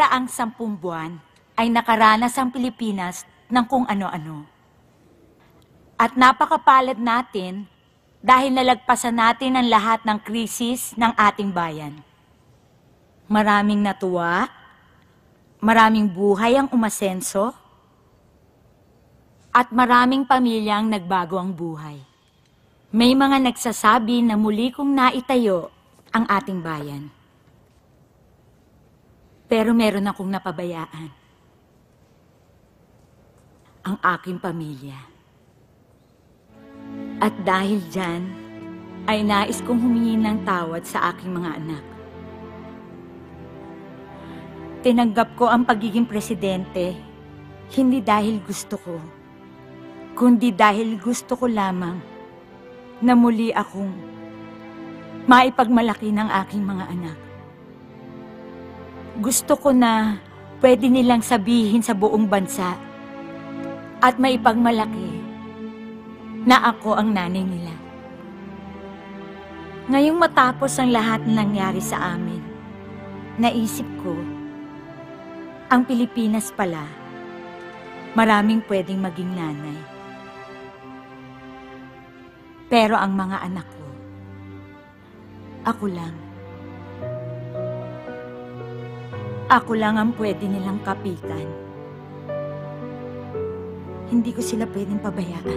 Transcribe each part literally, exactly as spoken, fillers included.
nakaraang sampung buwan ay nakaranas ang Pilipinas ng kung ano-ano. At napakapalad natin dahil nalagpasan natin ang lahat ng krisis ng ating bayan. Maraming natuwa, maraming buhay ang umasenso, at maraming pamilyang nagbago ang buhay. May mga nagsasabi na muli kong naitayo ang ating bayan. Pero meron akong napabayaan. Ang aking pamilya. At dahil dyan, ay nais kong humingi ng tawad sa aking mga anak. Tinanggap ko ang pagiging presidente, hindi dahil gusto ko, kundi dahil gusto ko lamang na muli akong maipagmalaki ng aking mga anak. Gusto ko na pwede nilang sabihin sa buong bansa at maipagmalaki na ako ang nanay nila. Ngayong matapos ang lahat na nangyari sa amin, naisip ko, ang Pilipinas pala, maraming pwedeng maging nanay. Pero ang mga anak ko, ako lang. Ako lang ang pwede nilang kapitan. Hindi ko sila pwedeng pabayaan.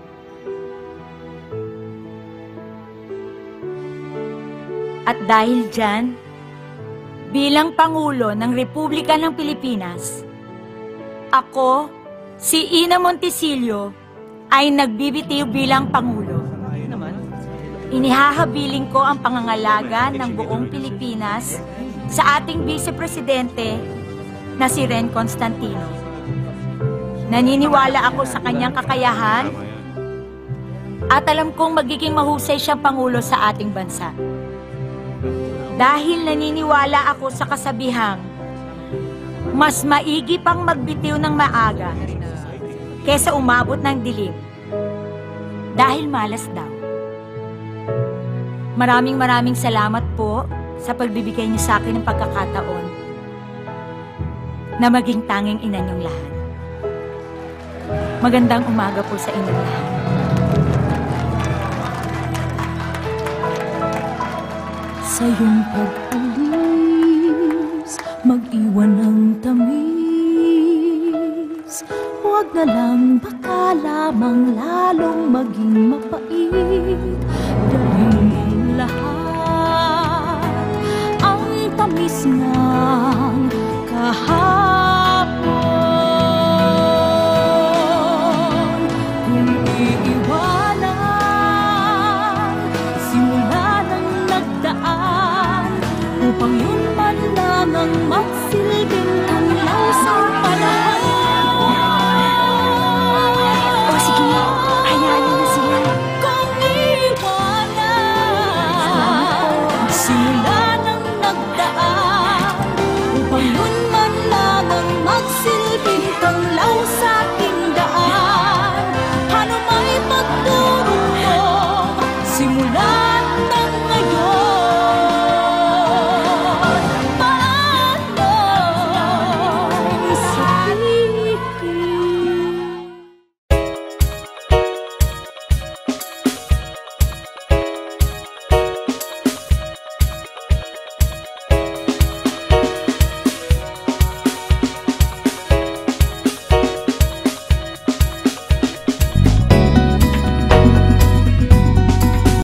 At dahil dyan, bilang Pangulo ng Republika ng Pilipinas, ako, si Ina Montecillo, ay nagbibitiw bilang Pangulo. Inihahabiling ko ang pangangalaga ng buong Pilipinas sa ating Vice-Presidente na si Ren Constantino. Naniniwala ako sa kanyang kakayahan at alam kong magiging mahusay siyang Pangulo sa ating bansa. Dahil naniniwala ako sa kasabihang, mas maigi pang magbitiw ng maaga kesa umabot ng dilim dahil malas daw. Maraming maraming salamat po sa pagbibigay niyo sa akin ng pagkakataon na maging tanging ina niyong lahat. Magandang umaga po sa inyong lahat. Sa iyong pag-alis, mag-iwan ng tamis. Huwag na lang, baka lamang lalong maging mapait. Dalhin ang lahat, ang tamis ng kahapon. Kung iiwanan, simula ng nagdaan, upang yun man lang ang magsimula.